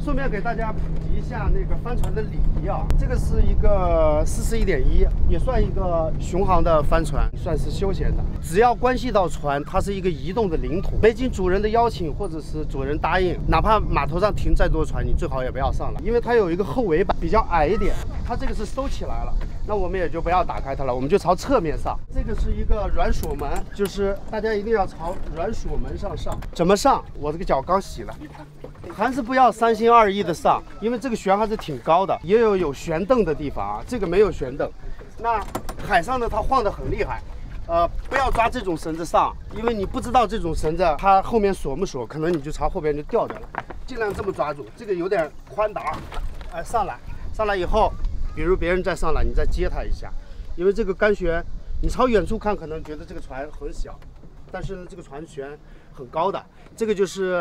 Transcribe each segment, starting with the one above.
顺便给大家普及一下那个帆船的礼仪啊。这个是一个41.1，也算一个巡航的帆船，算是休闲的。只要关系到船，它是一个移动的领土，没经主人的邀请或者是主人答应，哪怕码头上停再多船，你最好也不要上了，因为它有一个后尾板，比较矮一点。它这个是收起来了，那我们也就不要打开它了，我们就朝侧面上。这个是一个软锁门，就是大家一定要朝软锁门上上。怎么上？我这个脚刚洗了。还是不要三心二意的上，因为这个悬还是挺高的，也有悬蹬的地方啊，这个没有悬蹬。那海上呢，它晃得很厉害，不要抓这种绳子上，因为你不知道这种绳子它后面锁不锁，可能你就朝后边就掉掉了。尽量这么抓住，这个有点宽档，上来以后，比如别人再上来，你再接它一下，因为这个杆悬，你朝远处看可能觉得这个船很小，但是呢，这个船悬很高的，这个就是。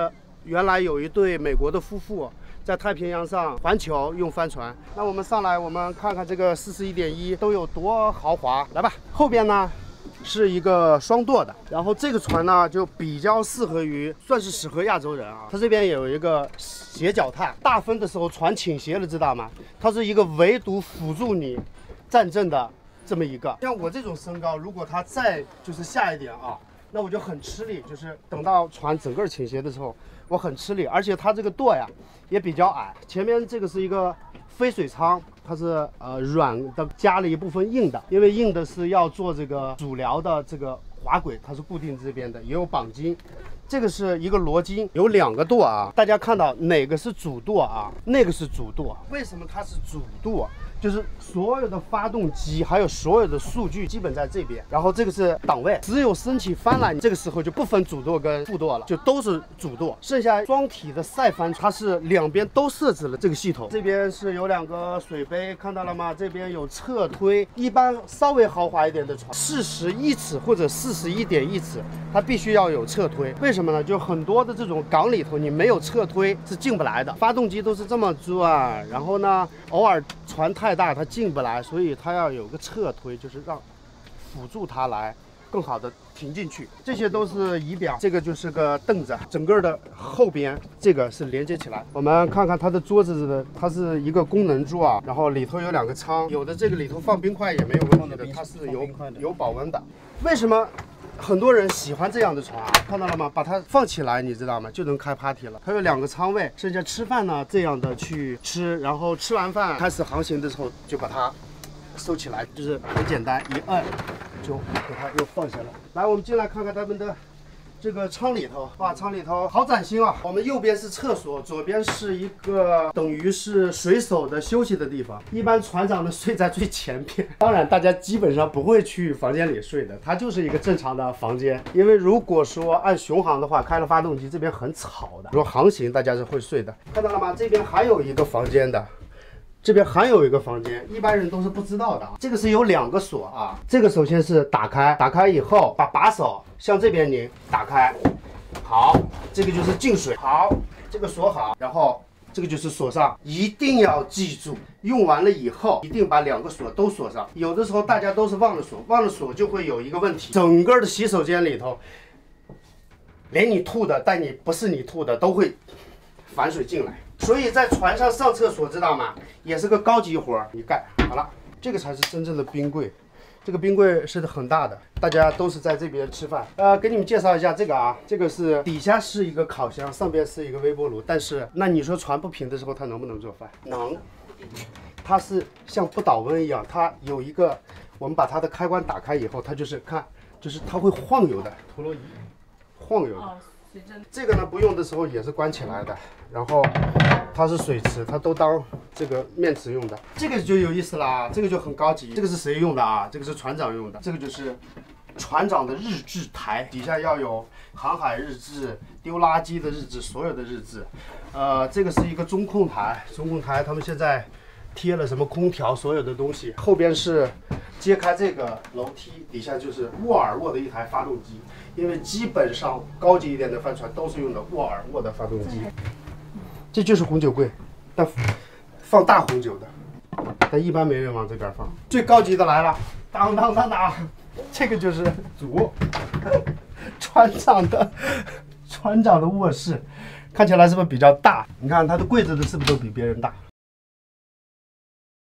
原来有一对美国的夫妇在太平洋上环球用帆船。那我们上来，我们看看这个41.1都有多豪华。来吧，后边呢是一个双舵的，然后这个船呢就比较适合于，算是适合亚洲人啊。它这边有一个斜角踏，大风的时候船倾斜了，知道吗？它是一个唯独辅助你站正的这么一个。像我这种身高，如果它再就是下一点啊，那我就很吃力，就是等到船整个倾斜的时候。我很吃力，而且它这个舵呀也比较矮。前面这个是一个飞水舱，它是软的，加了一部分硬的，因为硬的是要做这个主梁的这个滑轨，它是固定这边的，也有绑筋。这个是一个螺筋，有2个舵啊。大家看到哪个是主舵啊？那个是主舵。为什么它是主舵？就是所有的发动机还有所有的数据基本在这边，然后这个是档位，只有升起帆来，这个时候就不分主舵跟副舵了，就都是主舵。剩下双体的赛帆，它是两边都设置了这个系统。这边是有2个水杯，看到了吗？这边有侧推，一般稍微豪华一点的船，41尺或者41.1尺，它必须要有侧推。为什么呢？就很多的这种港里头，你没有侧推是进不来的，发动机都是这么转，然后呢，偶尔船太大它进不来，所以它要有个侧推，就是让辅助它来更好的停进去。这些都是仪表，这个就是个凳子，整个的后边这个是连接起来。我们看看它的桌子，它是一个功能桌啊，然后里头有2个舱，有的这个里头放冰块也没有问题的，它是有保温的。为什么很多人喜欢这样的船啊？看到了吗？把它放起来，你知道吗？就能开 party 了。它有2个舱位，剩下吃饭呢这样的去吃，然后吃完饭开始航行的时候就把它收起来，就是很简单，一按就给它又放下来。来，我们进来看看他们的这个舱里头，哇，舱里头好崭新啊！我们右边是厕所，左边是一个等于是水手的休息的地方。一般船长呢睡在最前边，当然大家基本上不会去房间里睡的，它就是一个正常的房间。因为如果说按巡航的话，开了发动机这边很吵的，如果航行大家是会睡的。看到了吗？这边还有一个房间的。这边还有一个房间，一般人都是不知道的。这个是有2个锁啊，这个首先是打开，打开以后把把手向这边拧，打开，好，这个就是进水，好，这个锁好，然后这个就是锁上，一定要记住，用完了以后一定把2个锁都锁上。有的时候大家都是忘了锁，忘了锁就会有一个问题，整个的洗手间里头，连你吐的，但你不是你吐的都会反水进来。所以在船上上厕所，知道吗？也是个高级活儿。一盖好了，这个才是真正的冰柜。这个冰柜是很大的，大家都是在这边吃饭。给你们介绍一下这个啊，这个是底下是一个烤箱，上边是一个微波炉。但是那你说船不平的时候，它能不能做饭？能。它是像不倒翁一样，它有一个，我们把它的开关打开以后，它就是看，就是它会晃悠的陀螺仪，晃悠的。这个呢不用的时候也是关起来的，然后它是水池，它都当这个面池用的。这个就有意思啦，这个就很高级。这个是谁用的啊？这个是船长用的。这个就是船长的日志台，底下要有航海日志、丢垃圾的日志，所有的日志。这个是一个中控台，中控台他们现在贴了什么空调，所有的东西。后边是揭开这个楼梯，底下就是沃尔沃的一台发动机。因为基本上高级一点的帆船都是用的沃尔沃的发动机。这就是红酒柜，但放大红酒的，但一般没人往这边放。最高级的来了，当当当当，这个就是主船长的船长的卧室看起来是不是比较大？你看他的柜子是不是都比别人大？